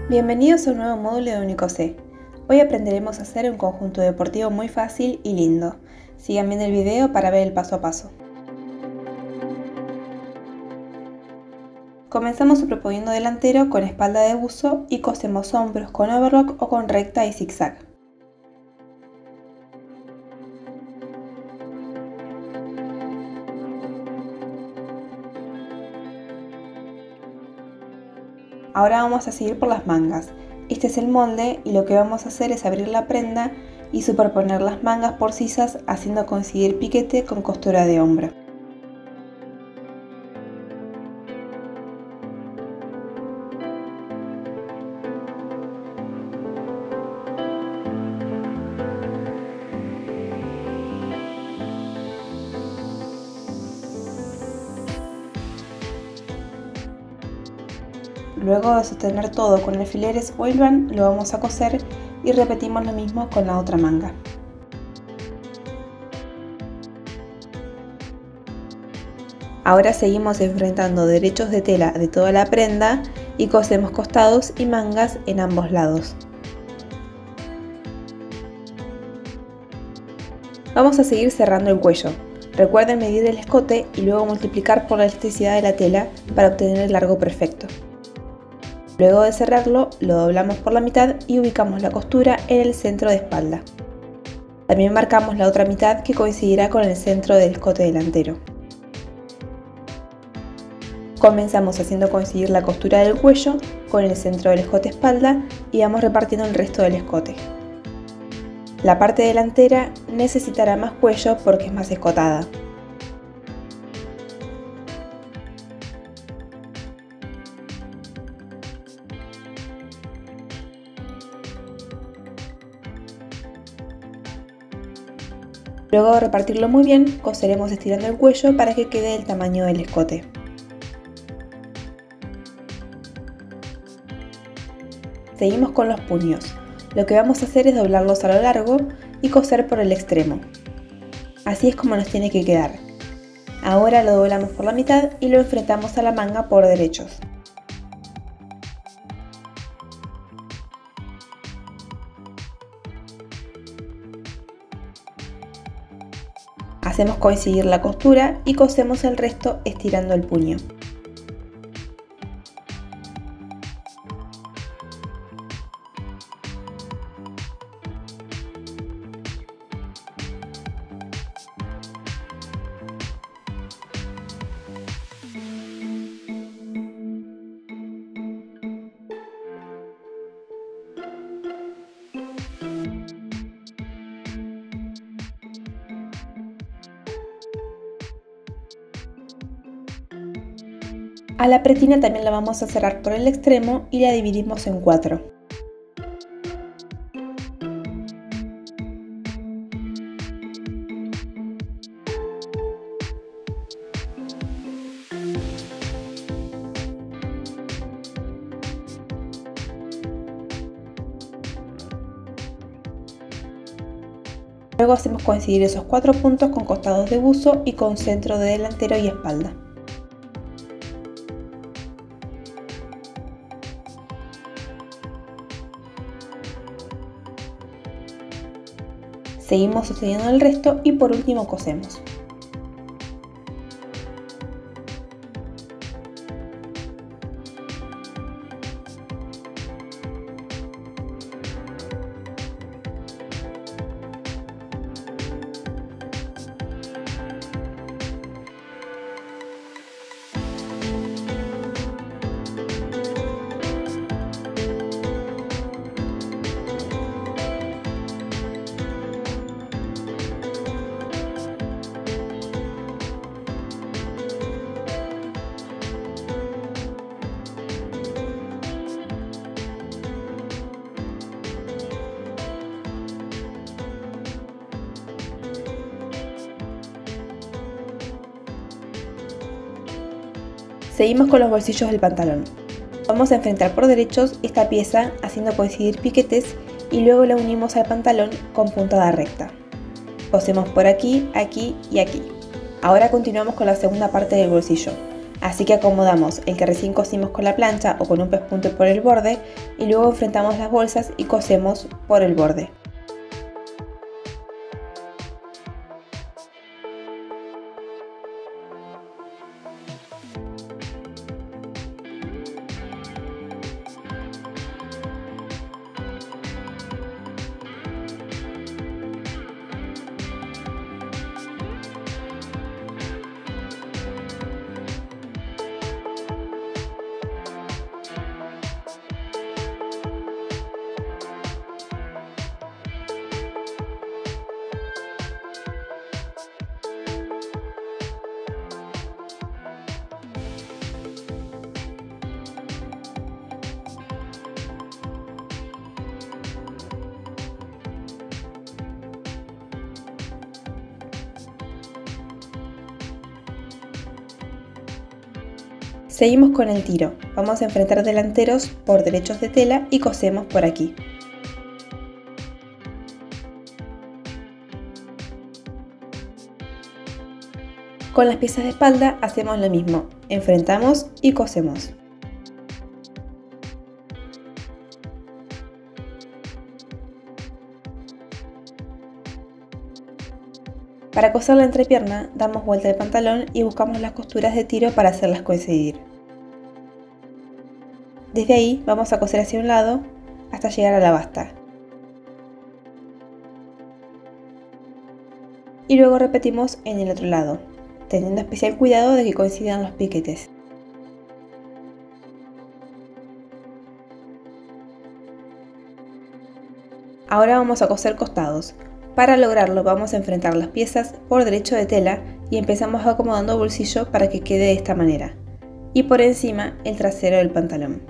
Bienvenidos a un nuevo módulo de Unicose. Hoy aprenderemos a hacer un conjunto deportivo muy fácil y lindo. Sigan viendo el video para ver el paso a paso. Comenzamos superponiendo delantero con espalda de buzo y cosemos hombros con overlock o con recta y zigzag. Ahora vamos a seguir por las mangas. Este es el molde y lo que vamos a hacer es abrir la prenda y superponer las mangas porcisas haciendo coincidir piquete con costura de hombro. Luego de sostener todo con alfileres o hilvan, lo vamos a coser y repetimos lo mismo con la otra manga. Ahora seguimos enfrentando derechos de tela de toda la prenda y cosemos costados y mangas en ambos lados. Vamos a seguir cerrando el cuello. Recuerden medir el escote y luego multiplicar por la elasticidad de la tela para obtener el largo perfecto. Luego de cerrarlo, lo doblamos por la mitad y ubicamos la costura en el centro de espalda. También marcamos la otra mitad que coincidirá con el centro del escote delantero. Comenzamos haciendo coincidir la costura del cuello con el centro del escote espalda y vamos repartiendo el resto del escote. La parte delantera necesitará más cuello porque es más escotada. Luego de repartirlo muy bien, coseremos estirando el cuello para que quede del tamaño del escote. Seguimos con los puños. Lo que vamos a hacer es doblarlos a lo largo y coser por el extremo. Así es como nos tiene que quedar. Ahora lo doblamos por la mitad y lo enfrentamos a la manga por derechos. Hacemos coincidir la costura y cosemos el resto estirando el puño. A la pretina también la vamos a cerrar por el extremo y la dividimos en 4. Luego hacemos coincidir esos 4 puntos con costados de buzo y con centro de delantero y espalda. Seguimos sosteniendo el resto y por último cosemos. Seguimos con los bolsillos del pantalón. Vamos a enfrentar por derechos esta pieza haciendo coincidir piquetes y luego la unimos al pantalón con puntada recta. Cosemos por aquí, aquí y aquí. Ahora continuamos con la segunda parte del bolsillo. Así que acomodamos el que recién cosimos con la plancha o con un pespunte por el borde y luego enfrentamos las bolsas y cosemos por el borde. Seguimos con el tiro, vamos a enfrentar delanteros por derechos de tela y cosemos por aquí. Con las piezas de espalda hacemos lo mismo, enfrentamos y cosemos. Para coser la entrepierna, damos vuelta al pantalón y buscamos las costuras de tiro para hacerlas coincidir. Desde ahí vamos a coser hacia un lado hasta llegar a la basta. Y luego repetimos en el otro lado, teniendo especial cuidado de que coincidan los piquetes. Ahora vamos a coser costados. Para lograrlo vamos a enfrentar las piezas por derecho de tela y empezamos acomodando bolsillo para que quede de esta manera. Y por encima el trasero del pantalón.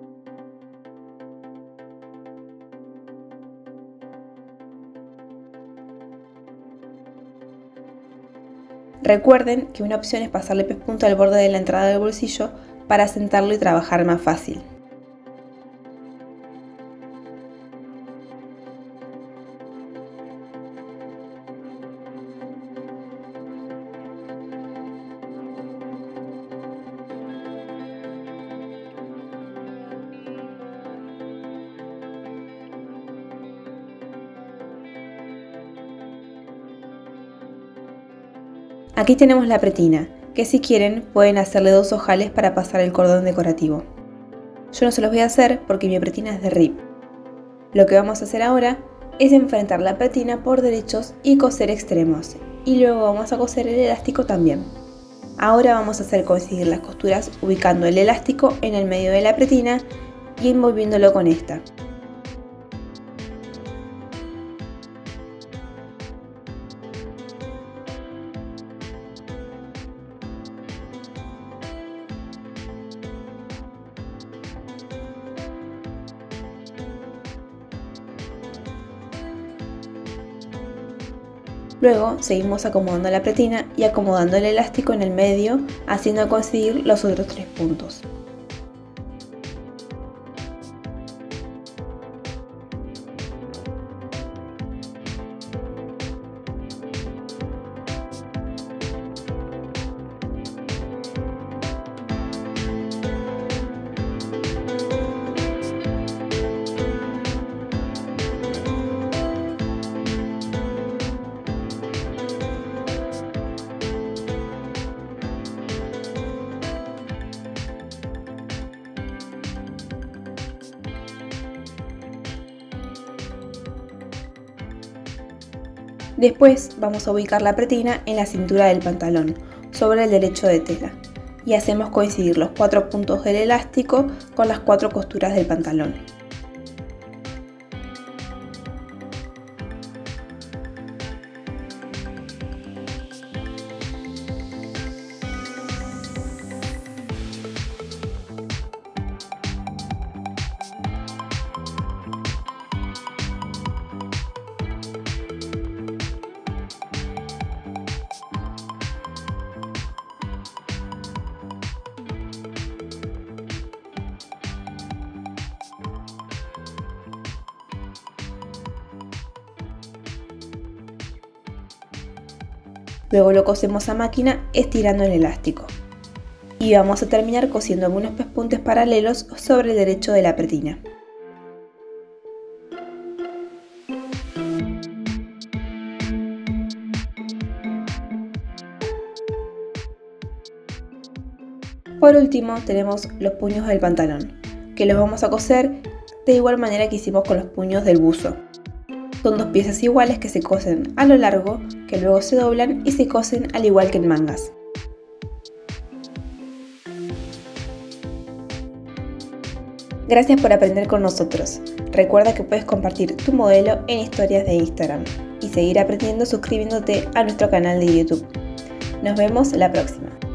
Recuerden que una opción es pasarle pespunte al borde de la entrada del bolsillo para asentarlo y trabajar más fácil. Aquí tenemos la pretina, que si quieren pueden hacerle 2 ojales para pasar el cordón decorativo. Yo no se los voy a hacer porque mi pretina es de RIP. Lo que vamos a hacer ahora es enfrentar la pretina por derechos y coser extremos, y luego vamos a coser el elástico también. Ahora vamos a hacer coincidir las costuras ubicando el elástico en el medio de la pretina y envolviéndolo con esta. Luego seguimos acomodando la pretina y acomodando el elástico en el medio, haciendo coincidir los otros 3 puntos. Después vamos a ubicar la pretina en la cintura del pantalón, sobre el derecho de tela, y hacemos coincidir los 4 puntos del elástico con las 4 costuras del pantalón. Luego lo cosemos a máquina estirando el elástico. Y vamos a terminar cosiendo algunos pespuntes paralelos sobre el derecho de la pretina. Por último tenemos los puños del pantalón, que los vamos a coser de igual manera que hicimos con los puños del buzo. Son dos piezas iguales que se cosen a lo largo, que luego se doblan y se cosen al igual que en mangas. Gracias por aprender con nosotros. Recuerda que puedes compartir tu modelo en historias de Instagram y seguir aprendiendo suscribiéndote a nuestro canal de YouTube. Nos vemos la próxima.